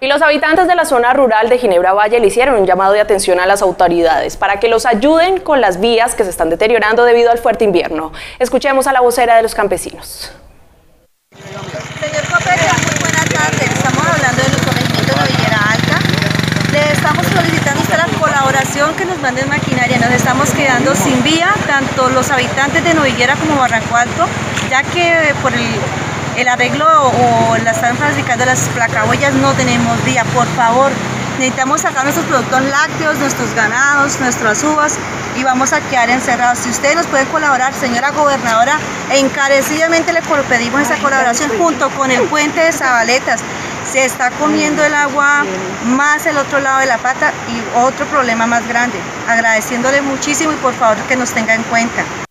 Y los habitantes de la zona rural de Ginebra Valle le hicieron un llamado de atención a las autoridades para que los ayuden con las vías que se están deteriorando debido al fuerte invierno. Escuchemos a la vocera de los campesinos. Señor Copete, muy buenas tardes. Estamos hablando de los corregimientos de Noviguera Alta. Le estamos solicitando a usted la colaboración que nos manden maquinaria. Nos estamos quedando sin vía, tanto los habitantes de Noviguera como Barranco Alto, ya que por el arreglo o la están fabricando las placahuellas no tenemos vía. Por favor, necesitamos sacar nuestros productos lácteos, nuestros ganados, nuestras uvas y vamos a quedar encerrados. Si usted nos puede colaborar, señora gobernadora, encarecidamente le pedimos esa colaboración junto con el puente de Zabaletas. Se está comiendo el agua más el otro lado de la pata y otro problema más grande. Agradeciéndole muchísimo y por favor que nos tenga en cuenta.